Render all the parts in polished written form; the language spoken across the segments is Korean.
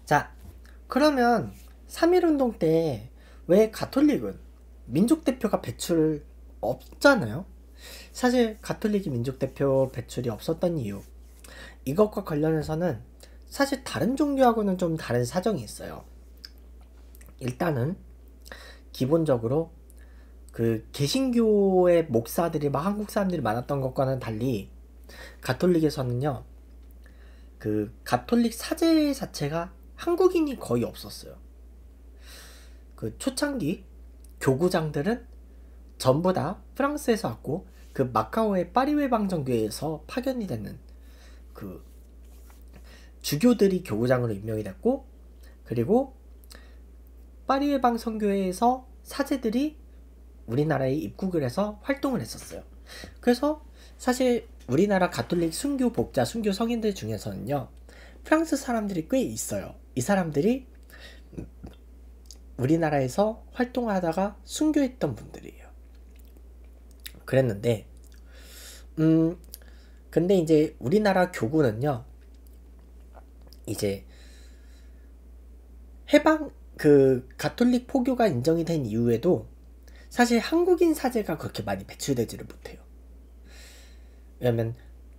자, 그러면 3.1운동 때 왜 가톨릭은 민족 대표가 배출 없잖아요? 사실 가톨릭이 민족 대표 배출이 없었던 이유, 이것과 관련해서는 사실 다른 종교하고는 좀 다른 사정이 있어요. 일단은 기본적으로 그 개신교의 목사들이 막 한국 사람들이 많았던 것과는 달리 가톨릭에서는요, 그 가톨릭 사제 자체가 한국인이 거의 없었어요. 그 초창기 교구장들은 전부 다 프랑스에서 왔고, 그 마카오의 파리외방정교회에서 파견이 되는 그 주교들이 교구장으로 임명이 됐고, 그리고 파리외방선교회에서 사제들이 우리나라에 입국을 해서 활동을 했었어요. 그래서 사실 우리나라 가톨릭 순교 복자, 순교 성인들 중에서는요, 프랑스 사람들이 꽤 있어요. 이 사람들이 우리나라에서 활동하다가 순교했던 분들이에요. 그랬는데 근데 이제 우리나라 교구는요, 이제 해방 그 가톨릭 포교가 인정이 된 이후에도 사실 한국인 사제가 그렇게 많이 배출되지를 못해요. 왜냐면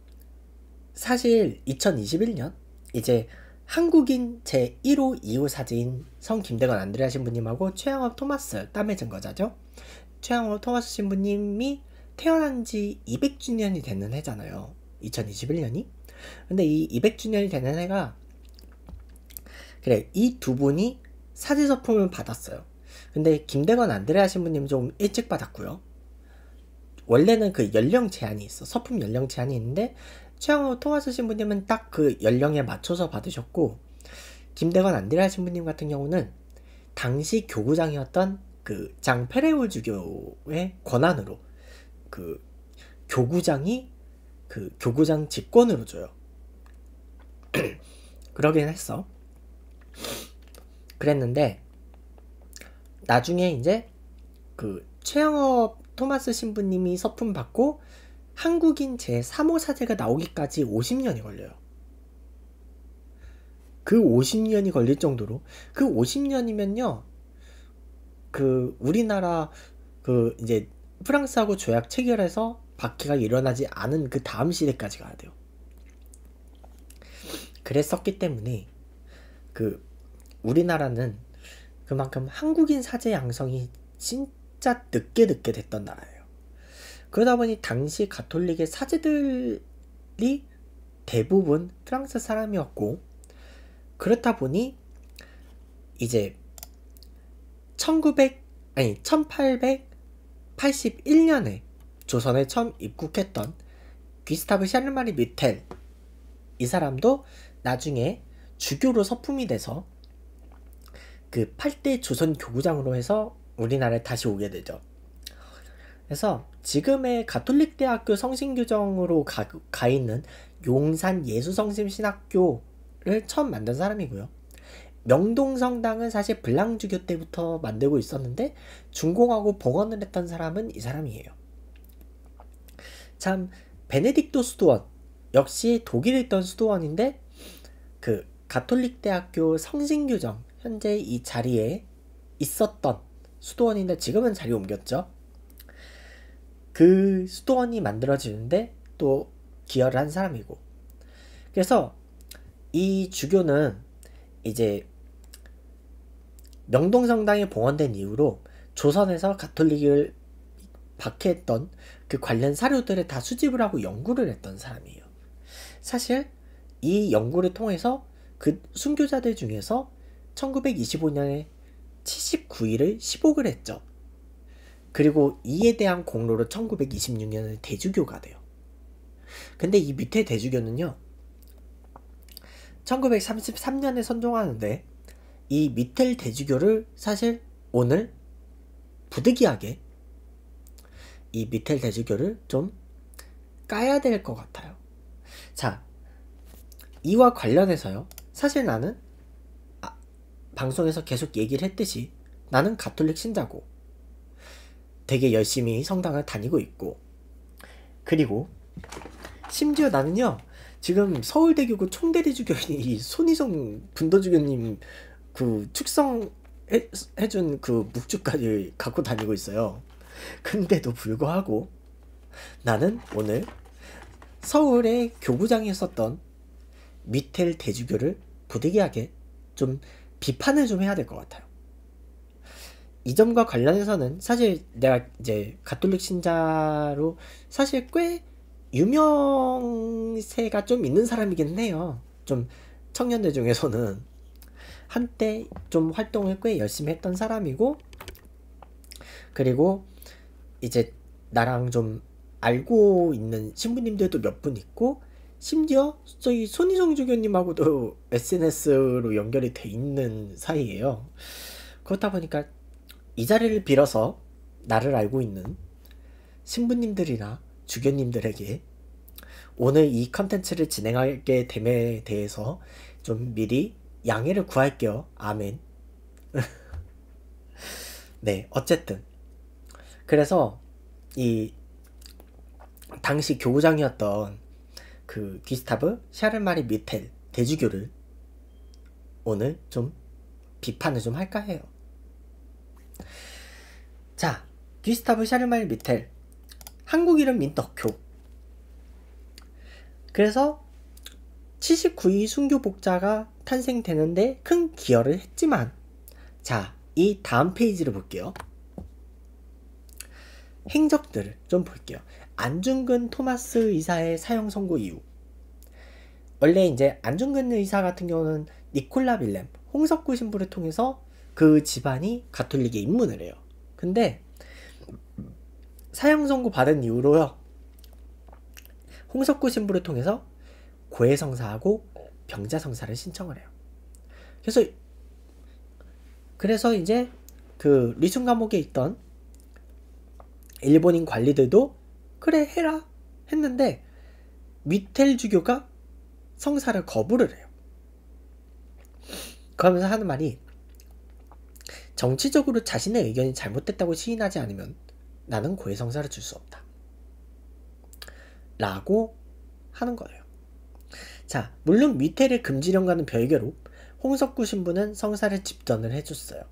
사실 2021년 이제 한국인 제1호 2호 사제인 성 김대건 안드레아 신부님하고 최양업 토마스 땀의 증거자죠. 최양업 토마스 신부님이 태어난 지 200주년이 되는 해잖아요. 2021년이. 근데 이 200주년이 되는 해가, 그래, 이 두 분이 사제 서품을 받았어요. 근데 김대건 안드레아 신부님 좀 일찍 받았고요. 원래는 그 연령 제한이 있어. 서품 연령 제한이 있는데 최양호 토마스 신부님은 딱 그 연령에 맞춰서 받으셨고, 김대건 안드레아 신부님 같은 경우는 당시 교구장이었던 그 장 페레올 주교의 권한으로 그 교구장이 그 교구장 직권으로 줘요. 그러긴 했어. 그랬는데 나중에 이제 그 최영업 토마스 신부님이 서품 받고 한국인 제3호 사제가 나오기까지 50년이 걸려요. 그 50년이 걸릴 정도로, 그 50년이면요, 그 우리나라 그 이제 프랑스하고 조약 체결해서 박해가 일어나지 않은 그 다음 시대까지 가야 돼요. 그랬었기 때문에 그 우리나라는 그만큼 한국인 사제 양성이 진짜 늦게 됐던 나라예요. 그러다 보니 당시 가톨릭의 사제들이 대부분 프랑스 사람이었고, 그렇다 보니 이제 1881년에 조선에 처음 입국했던 귀스타브 샤르마리 미텔, 이 사람도 나중에 주교로 서품이 돼서 그 8대 조선 교구장으로 해서 우리나라에 다시 오게 되죠. 그래서 지금의 가톨릭 대학교 성신교정으로 가 있는 용산 예수성심신학교를 처음 만든 사람이고요. 명동성당은 사실 블랑주교 때부터 만들고 있었는데 준공하고 복원을 했던 사람은 이 사람이에요. 참, 베네딕토 수도원 역시 독일에 있던 수도원인데 그 가톨릭 대학교 성신교정 현재 이 자리에 있었던 수도원인데 지금은 자리 옮겼죠. 그 수도원이 만들어지는데 또 기여를 한 사람이고, 그래서 이 주교는 이제 명동성당이 봉헌된 이후로 조선에서 가톨릭을 박해했던 그 관련 사료들을 다 수집을 하고 연구를 했던 사람이에요. 사실 이 연구를 통해서 그 순교자들 중에서 1925년에 79일을 시복을 했죠. 그리고 이에 대한 공로로 1926년에 대주교가 돼요. 근데 이 밑에 대주교는요, 1933년에 선종하는데 이 미텔 대주교를 사실 오늘 부득이하게 이 미텔 대주교를 좀 까야 될 것 같아요. 자, 이와 관련해서요, 사실 나는 방송에서 계속 얘기를 했듯이 나는 가톨릭 신자고 되게 열심히 성당을 다니고 있고, 그리고 심지어 나는요 지금 서울대교구 총대리주교인이 손희정 분도주교님 그 축성해준 그 묵주까지 갖고 다니고 있어요. 근데도 불구하고 나는 오늘 서울의 교구장이었었던 미텔 대주교를 부득이하게 좀 비판을 좀 해야 될 것 같아요. 이 점과 관련해서는 사실 내가 이제 가톨릭 신자로 사실 꽤 유명세가 좀 있는 사람이긴 해요. 좀 청년들 중에서는 한때 좀 활동을 꽤 열심히 했던 사람이고, 그리고 이제 나랑 좀 알고 있는 신부님들도 몇 분 있고, 심지어 저희 손희정 주교님하고도 SNS로 연결이 돼 있는 사이예요. 그렇다 보니까 이 자리를 빌어서 나를 알고 있는 신부님들이나 주교님들에게 오늘 이 컨텐츠를 진행하게 됨에 대해서 좀 미리 양해를 구할게요. 아멘. 네, 어쨌든 그래서 이 당시 교구장이었던 그 귀스타브 샤를마리 미텔 대주교를 오늘 좀 비판을 좀 할까 해요. 자, 귀스타브 샤를마리 미텔, 한국 이름 민떡교. 그래서 79위 순교 복자가 탄생되는데 큰 기여를 했지만, 자, 이 다음 페이지를 볼게요. 행적들을 좀 볼게요. 안중근 토마스 의사의 사형 선고 이후. 원래 이제 안중근 의사 같은 경우는 니콜라 빌렘, 홍석구 신부를 통해서 그 집안이 가톨릭에 입문을 해요. 근데 사형 선고 받은 이후로요, 홍석구 신부를 통해서 고해성사하고 병자성사를 신청을 해요. 그래서 이제 그 리순 감옥에 있던 일본인 관리들도 그래 해라 했는데 미텔 주교가 성사를 거부를 해요. 그러면서 하는 말이, 정치적으로 자신의 의견이 잘못됐다고 시인하지 않으면 나는 고해성사를 줄 수 없다 라고 하는 거예요. 자, 물론 미텔의 금지령과는 별개로 홍석구 신부는 성사를 집전을 해줬어요.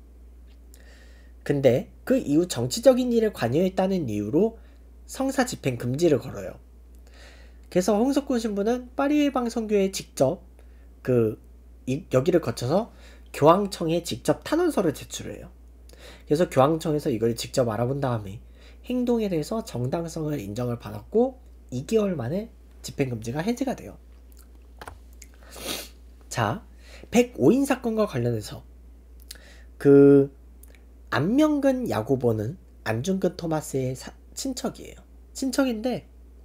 근데 그 이후 정치적인 일에 관여했다는 이유로 성사 집행 금지를 걸어요. 그래서 홍석구 신부는 파리의방 선교에 직접 여기를 거쳐서 교황청에 직접 탄원서를 제출해요. 그래서 교황청에서 이걸 직접 알아본 다음에 행동에 대해서 정당성을 인정을 받았고 2개월 만에 집행금지가 해제가 돼요. 자, 105인 사건과 관련해서 그 안명근 야고보는 안중근 토마스의 친척이에요. 친척인데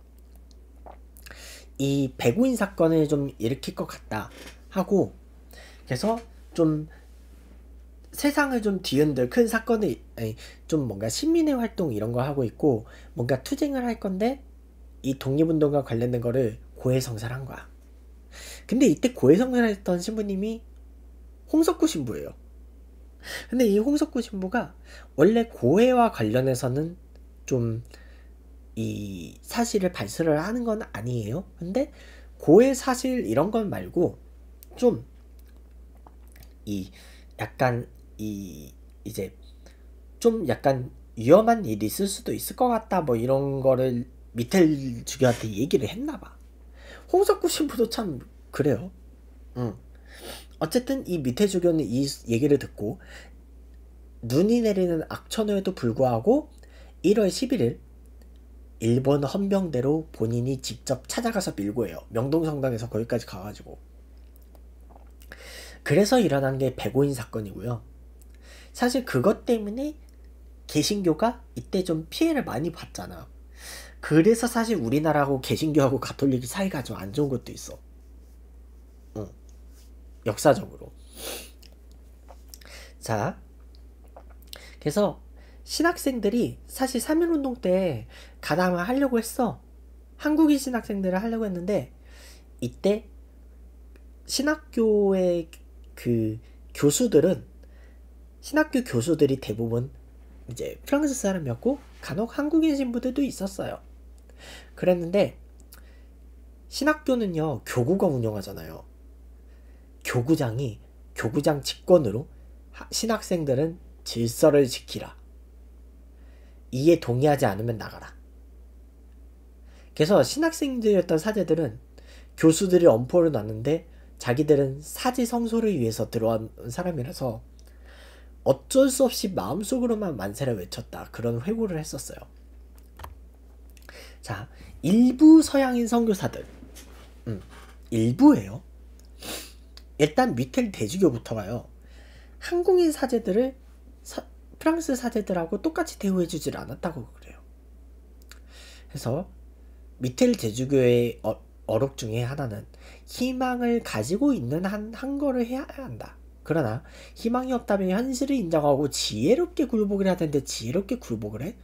이 105인 사건을 좀 일으킬 것 같다 하고, 그래서 좀 세상을 좀 뒤흔들 큰 사건을, 좀 뭔가 시민의 활동 이런 거 하고 있고 뭔가 투쟁을 할 건데 이 독립운동과 관련된 거를 고해성사를 한 거야. 근데 이때 고해성사를 했던 신부님이 홍석구 신부예요. 근데 이 홍석구 신부가 원래 고해와 관련해서는 좀 이 사실을 발설을 하는 건 아니에요. 근데 고해 사실 이런 건 말고 좀 이 약간 이제 좀 약간 위험한 일이 있을 수도 있을 것 같다 뭐 이런 거를 미텔 주교한테 얘기를 했나봐. 홍석구 신부도 참 그래요. 어쨌든 이 미텔 주교는 이 얘기를 듣고 눈이 내리는 악천후에도 불구하고 1월 11일 일본 헌병대로 본인이 직접 찾아가서 밀고 해요. 명동성당에서 거기까지 가가지고. 그래서 일어난 게 105인 사건이고요. 사실 그것 때문에 개신교가 이때 좀 피해를 많이 봤잖아. 그래서 사실 우리나라하고 개신교하고 가톨릭이 사이가 좀 안 좋은 것도 있어. 역사적으로. 자, 그래서 신학생들이 사실 3.1운동 때 가담을 하려고 했어. 한국인 신학생들을 하려고 했는데 이때 신학교의 그 신학교 교수들이 대부분 이제 프랑스 사람이었고 간혹 한국인 신부들도 있었어요. 그랬는데 신학교는요 교구가 운영하잖아요. 교구장 직권으로 신학생들은 질서를 지키라. 이에 동의하지 않으면 나가라. 그래서 신학생들이었던 사제들은 교수들이 엄포를 놨는데 자기들은 사지성소를 위해서 들어온 사람이라서 어쩔 수 없이 마음속으로만 만세를 외쳤다. 그런 회고를 했었어요. 자, 일부 서양인 선교사들. 일부예요. 일단 미텔 대주교부터가요. 한국인 사제들을 프랑스 사제들하고 똑같이 대우해주질 않았다고 그래요. 그래서 미텔 대주교의 어록 중에 하나는 희망을 가지고 있는 한 거를 해야 한다. 그러나 희망이 없다면 현실을 인정하고 지혜롭게 굴복을 해야 되는데 지혜롭게 굴복을 해?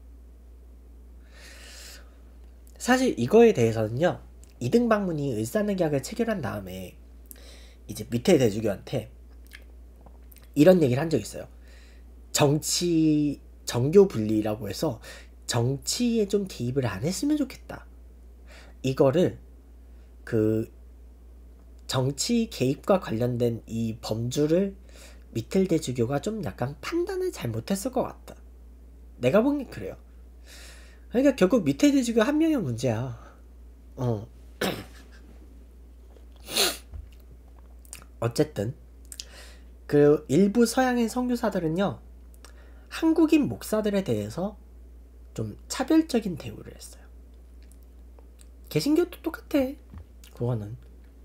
사실 이거에 대해서는요. 이등방문이 을사늑약을 체결한 다음에 이제 미텔 대주교한테 이런 얘기를 한 적이 있어요. 정교 분리라고 해서 정치에 좀 개입을 안 했으면 좋겠다. 이거를 그 정치 개입과 관련된 이 범주를 미텔 대주교가 좀 약간 판단을 잘못했을 것 같다. 내가 보기엔 그래요. 그러니까 결국 미텔 대주교 한 명의 문제야. 어쨌든 그 일부 서양인 선교사들은요 한국인 목사들에 대해서 좀 차별적인 대우를 했어요. 개신교도 똑같아. 그거는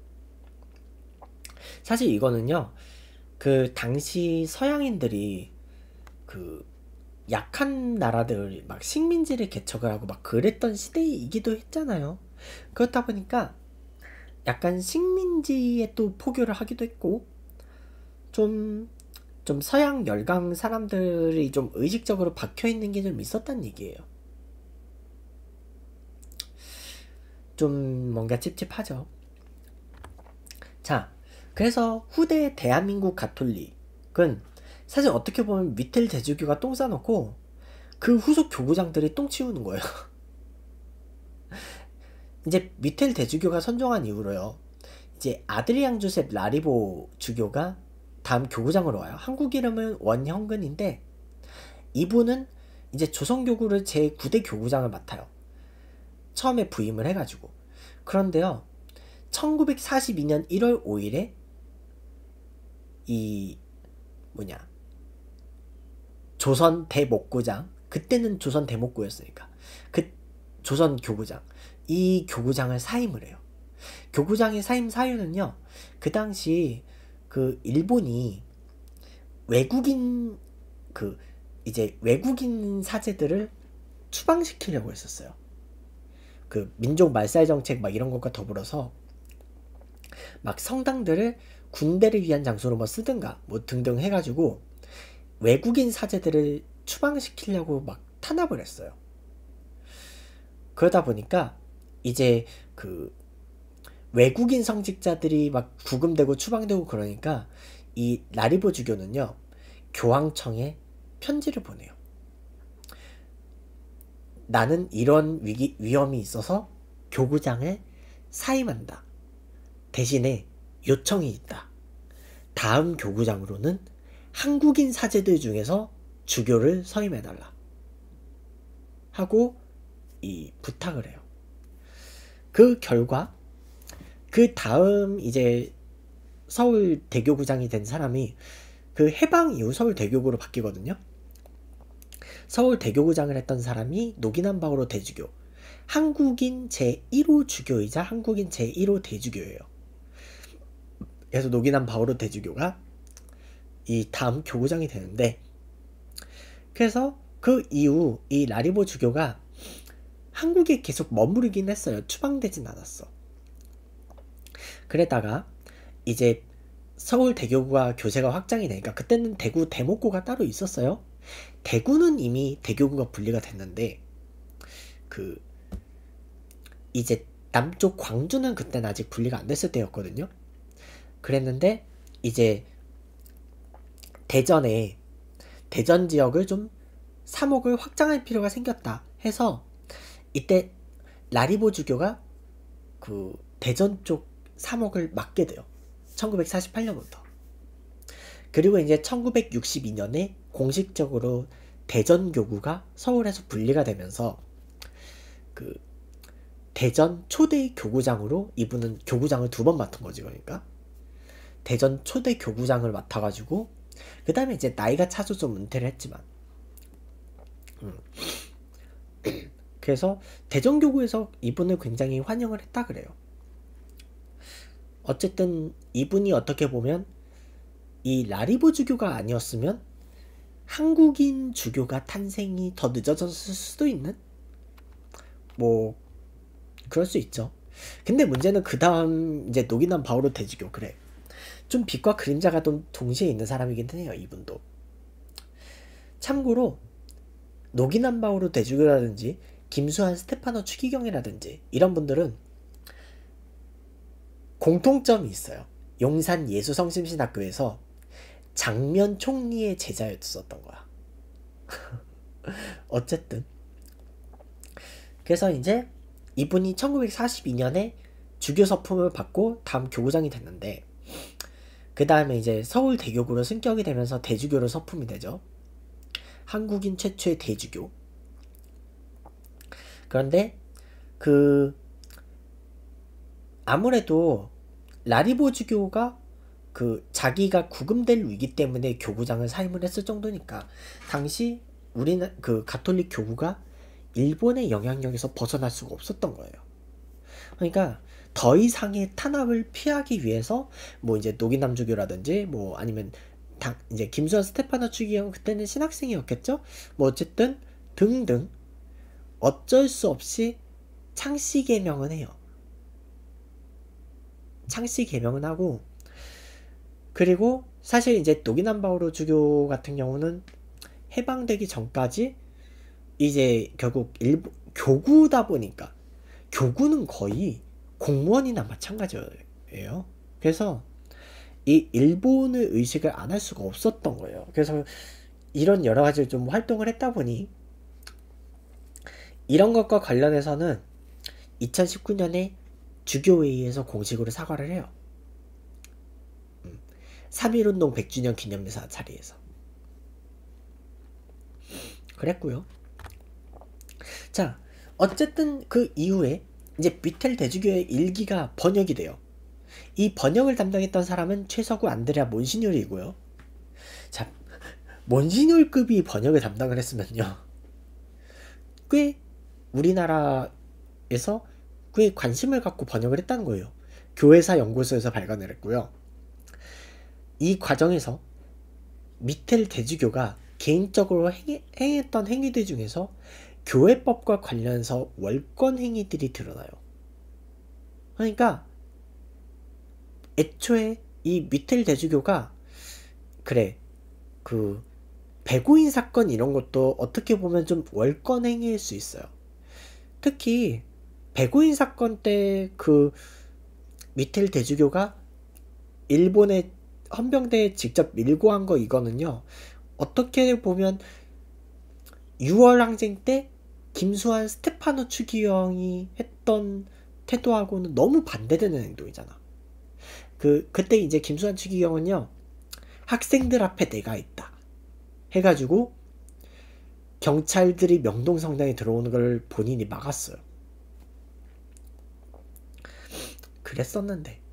사실 이거는요 그 당시 서양인들이 그 약한 나라들 막 식민지를 개척을 하고 막 그랬던 시대이기도 했잖아요. 그렇다 보니까 약간 식민지에 또 포교를 하기도 했고 좀 서양 열강 사람들이 좀 의식적으로 박혀있는 게 좀 있었단 얘기예요. 좀 뭔가 찝찝하죠. 자, 그래서 후대 대한민국 가톨릭은 사실 어떻게 보면 미텔 대주교가 똥 싸놓고 그 후속 교구장들이 똥 치우는 거예요. 이제 미텔 대주교가 선종한 이후로요. 이제 아드리앙 조셉 라리보 주교가 다음 교구장으로 와요. 한국 이름은 원형근인데 이분은 이제 조선교구를 제9대 교구장을 맡아요. 처음에 부임을 해가지고. 그런데요. 1942년 1월 5일에 조선 대목구장, 그때는 조선 대목구였으니까 그 조선 교구장, 이 교구장을 사임을 해요. 교구장의 사임 사유는요, 그 당시 그 일본이 외국인 사제들을 추방시키려고 했었어요. 그 민족 말살 정책 막 이런 것과 더불어서 막 성당들을 군대를 위한 장소로 뭐 쓰든가 뭐 등등 해가지고 외국인 사제들을 추방시키려고 막 탄압을 했어요. 그러다 보니까 이제 그 외국인 성직자들이 막 구금되고 추방되고 그러니까 이 라리보 주교는요 교황청에 편지를 보내요. 나는 이런 위험이 있어서 교구장을 사임한다. 대신에 요청이 있다. 다음 교구장으로는 한국인 사제들 중에서 주교를 서임해달라 하고 이 부탁을 해요. 그 결과 그 다음 이제 서울 대교구장이 된 사람이 그 해방 이후 서울 대교구로 바뀌거든요. 서울 대교구장을 했던 사람이 노기남 바오로 대주교, 한국인 제1호 주교이자 한국인 제1호 대주교예요. 그래서 노기남 바오로 대주교가 이 다음 교구장이 되는데, 그래서 그 이후 이 라리보 주교가 한국에 계속 머무르긴 했어요. 추방되진 않았어. 그러다가 이제 서울 대교구가 교세가 확장이 되니까, 그때는 대구 대목구가 따로 있었어요. 대구는 이미 대교구가 분리가 됐는데 그 이제 남쪽 광주는 그때는 아직 분리가 안 됐을 때였거든요. 그랬는데 이제 대전 지역을 좀 사목을 확장할 필요가 생겼다 해서 이때 라리보 주교가 그 대전 쪽 사목을 맡게 돼요. 1948년부터. 그리고 이제 1962년에 공식적으로 대전교구가 서울에서 분리가 되면서 그 대전 초대 교구장으로 이분은 교구장을 2번 맡은 거지. 그러니까 대전 초대 교구장을 맡아가지고 그 다음에 이제 나이가 차서 좀 은퇴를 했지만 그래서 대전교구에서 이분을 굉장히 환영을 했다 그래요. 어쨌든 이분이 어떻게 보면 이 라리보 주교가 아니었으면 한국인 주교가 탄생이 더 늦어졌을 수도 있는? 뭐 그럴 수 있죠. 근데 문제는 그 다음 이제 노기남 바오로 대주교, 그래, 좀 빛과 그림자가 좀 동시에 있는 사람이긴 해요. 이분도. 참고로 노기남 바오로 대주교라든지 김수환 스테파노 추기경이라든지 이런 분들은 공통점이 있어요. 용산 예수성심신학교에서 장면 총리의 제자였었던 거야. 어쨌든 그래서 이제 이분이 1942년에 주교 서품을 받고 다음 교구장이 됐는데 그 다음에 이제 서울대교구로 승격이 되면서 대주교로 서품이 되죠. 한국인 최초의 대주교. 그런데 그 아무래도 라리보 주교가 그 자기가 구금될 위기 때문에 교구장을 사임을 했을 정도니까 당시 우리는 그 가톨릭 교구가 일본의 영향력에서 벗어날 수가 없었던 거예요. 그러니까 더 이상의 탄압을 피하기 위해서 뭐 이제 노기남 주교라든지 뭐 아니면 이제 김수환 스테파노 추기경 그때는 신학생이었겠죠. 뭐 어쨌든 등등 어쩔 수 없이 창씨 개명은 해요. 창씨 개명은 하고, 그리고 사실 이제 노기남 바오로 주교 같은 경우는 해방되기 전까지 이제 결국 교구다 보니까 교구는 거의 공무원이나 마찬가지예요. 그래서 이 일본을 의식을 안 할 수가 없었던 거예요. 그래서 이런 여러 가지 좀 활동을 했다 보니 이런 것과 관련해서는 2019년에 주교회의에서 공식으로 사과를 해요. 3.1운동 100주년 기념사 자리에서 그랬고요. 자, 어쨌든 그 이후에 이제 미텔 대주교의 일기가 번역이 돼요. 이 번역을 담당했던 사람은 최서구 안드레아 몬시뇰이고요. 자, 몬시뇰급이 번역을 담당을 했으면요, 꽤 우리나라에서 꽤 관심을 갖고 번역을 했다는 거예요. 교회사 연구소에서 발간을 했고요. 이 과정에서 미텔 대주교가 개인적으로 행했던 행위들 중에서 교회법과 관련해서 월권 행위들이 드러나요. 그러니까 애초에 이 미텔 대주교가 그래 그 배고인 사건 이런 것도 어떻게 보면 좀 월권 행위일 수 있어요. 특히 배고인 사건 때 그 미텔 대주교가 일본의 헌병대에 직접 밀고 한 거, 이거는요 어떻게 보면 6월 항쟁 때 김수환 스테파노 추기경이 했던 태도하고는 너무 반대되는 행동이잖아. 그때 이제 김수환 추기경은요, 학생들 앞에 내가 있다 해가지고 경찰들이 명동성당에 들어오는 걸 본인이 막았어요. 그랬었는데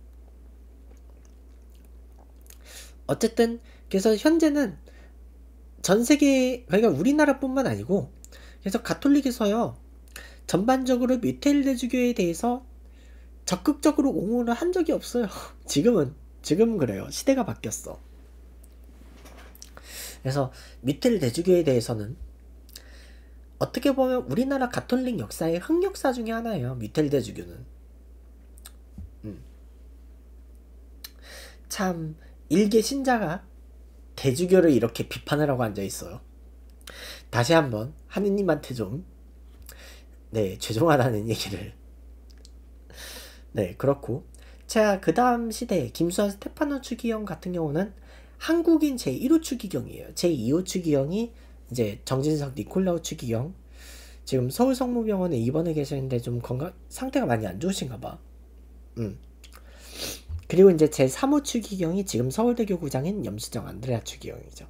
어쨌든 그래서 현재는 전세계, 그러니까 우리나라뿐만 아니고 그래서 가톨릭에서요 전반적으로 미텔 대주교에 대해서 적극적으로 옹호를 한 적이 없어요. 지금은 그래요. 시대가 바뀌었어. 그래서 미텔 대주교에 대해서는 어떻게 보면 우리나라 가톨릭 역사의 흑역사 중에 하나예요. 미텔 대주교는 참 일개 신자가 대주교를 이렇게 비판을 하고 앉아있어요. 다시 한번 하느님한테 좀 죄송하다는 얘기를. 그렇고, 자, 그 다음 시대 김수환 스테파노 추기경 같은 경우는 한국인 제1호 추기경이에요. 제2호 추기경이 이제 정진석 니콜라우 추기경, 지금 서울성모병원에 입원해 계시는데 좀 건강 상태가 많이 안 좋으신가 봐. 그리고 이제 제 3호 추기경이 지금 서울대교 구장인 염수정 안드레아 추기경이죠.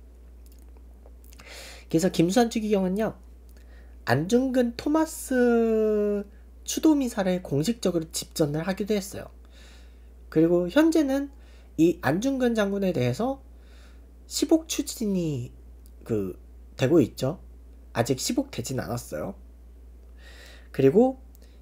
그래서 김수환 추기경은요, 안중근 토마스 추도미사를 공식적으로 집전을 하기도 했어요. 그리고 현재는 이 안중근 장군에 대해서 시복 추진이 되고 있죠. 아직 시복되진 않았어요. 그리고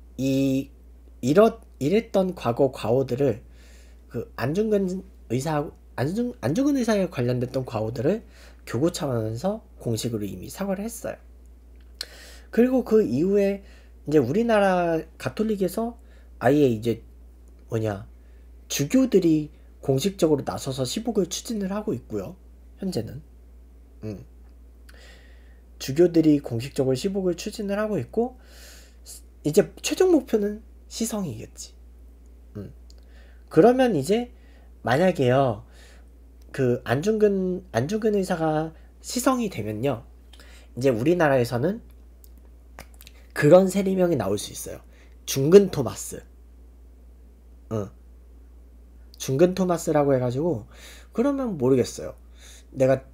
이랬던 과거 과오들을 안중근 의사에 관련됐던 과오들을 교구 차원에서 공식으로 이미 사과를 했어요. 그리고 그 이후에 이제 우리나라 가톨릭에서 아예 이제 주교들이 공식적으로 나서서 시복을 추진을 하고 있고요. 현재는 주교들이 공식적으로 시복을 추진을 하고 있고, 이제 최종 목표는 시성이겠지. 그러면 이제 만약에요, 안중근 의사가 시성이 되면요, 이제 우리나라에서는 그런 세리명이 나올 수 있어요. 중근 토마스. 중근 토마스라고 해가지고, 그러면 모르겠어요. 내가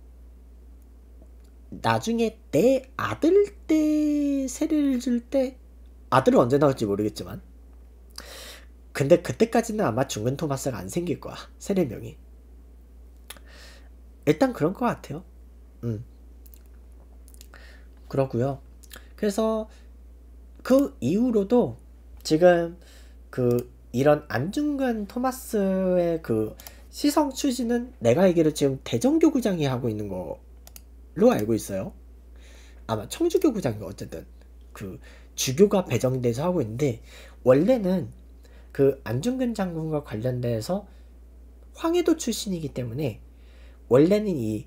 나중에 내 아들 때 세례를 줄 때, 아들은 언제 나올지 모르겠지만, 근데 그때까지는 아마 중근 토마스가 안 생길 거야, 세례명이. 일단 그런 것 같아요. 그러고요. 그래서 그 이후로도 지금 이런 안중근 토마스의 시성 추진은 내가 알기로 지금 대전교구장이 하고 있는 걸로 알고 있어요. 아마 청주교구장이 어쨌든 주교가 배정돼서 하고 있는데, 원래는 안중근 장군과 관련돼서 황해도 출신이기 때문에 원래는 이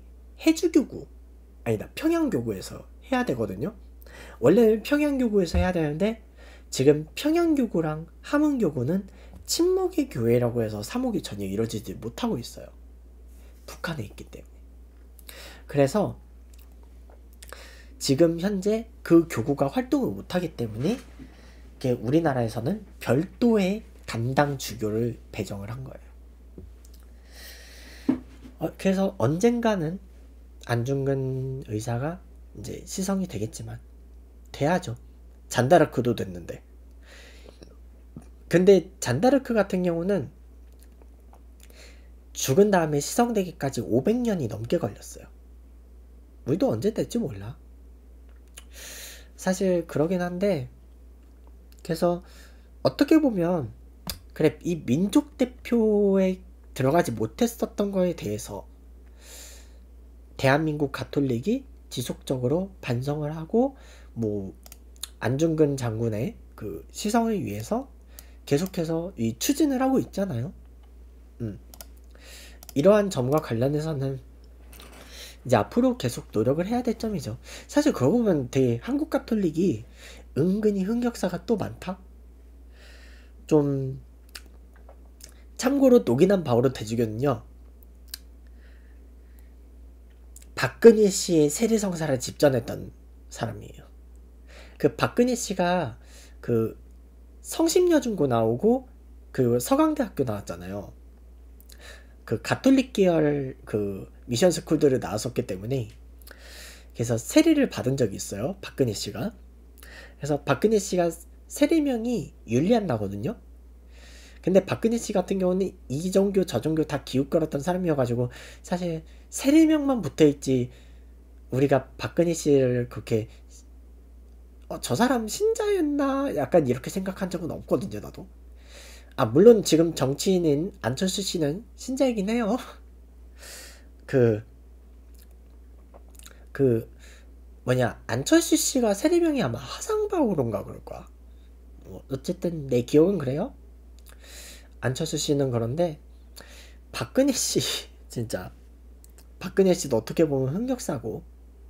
평양교구에서 해야 되거든요. 원래는 평양교구에서 해야 되는데, 지금 평양교구랑 함흥교구는 침묵의 교회라고 해서 사목이 전혀 이루어지지 못하고 있어요. 북한에 있기 때문에. 그래서 지금 현재 그 교구가 활동을 못하기 때문에 우리나라에서는 별도의 담당 주교를 배정을 한 거예요. 그래서 언젠가는 안중근 의사가 이제 시성이 되겠지만, 돼야죠. 잔다르크도 됐는데. 근데 잔다르크 같은 경우는 죽은 다음에 시성되기까지 500년이 넘게 걸렸어요. 우리도 언제 될지 몰라. 사실 그러긴 한데, 그래서 어떻게 보면 그래, 이 민족 대표에 들어가지 못했었던 거에 대해서 대한민국 가톨릭이 지속적으로 반성을 하고, 안중근 장군의 시성을 위해서 계속해서 이 추진을 하고 있잖아요. 이러한 점과 관련해서는 이제 앞으로 계속 노력을 해야 될 점이죠. 사실 그러고 보면 되게 한국 가톨릭이 은근히 흑역사가 또 많다? 좀 참고로 노기남 바오로 대주교는요, 박근혜 씨의 세례성사를 집전했던 사람이에요. 박근혜 씨가 성심여중고 나오고 서강대학교 나왔잖아요. 가톨릭 계열 미션 스쿨들을 나왔었기 때문에, 그래서 세례를 받은 적이 있어요, 박근혜 씨가. 그래서 박근혜 씨가 세례명이 율리안나거든요. 근데 박근혜 씨 같은 경우는 이 종교 저 종교 다 기웃거렸던 사람이어가지고, 사실 세례명만 붙어있지 우리가 박근혜 씨를 그렇게 저 사람 신자였나 약간 이렇게 생각한 적은 없거든요, 나도. 물론 지금 정치인인 안철수 씨는 신자이긴 해요. 안철수 씨가 세례명이 아마 하상바오로인가 그럴 거야. 어쨌든 내 기억은 그래요. 안철수 씨는 그런데, 박근혜 씨 진짜 박근혜 씨도 어떻게 보면 흑역사고,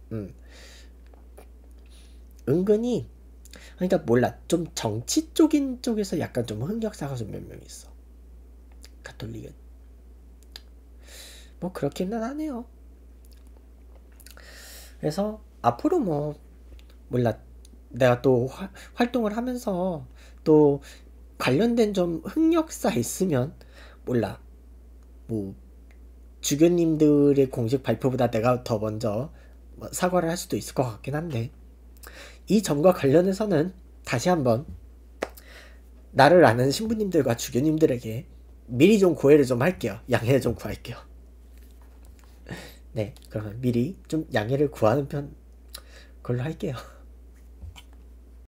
은근히, 그러니까 몰라, 좀 정치 쪽인 쪽에서 약간 좀 흑역사가 좀 몇 명 있어, 가톨릭은. 그렇기는 하네요. 그래서 앞으로 몰라, 내가 또 활동을 하면서 또 관련된 좀 흑역사 있으면 몰라. 뭐 주교님들의 공식 발표보다 내가 더 먼저 뭐 사과를 할 수도 있을 것 같긴 한데, 이 점과 관련해서는 다시 한번 나를 아는 신부님들과 주교님들에게 미리 좀 고해를 좀 할게요. 양해를 좀 구할게요. 네, 그러면 미리 좀 양해를 구하는 편 걸로 할게요.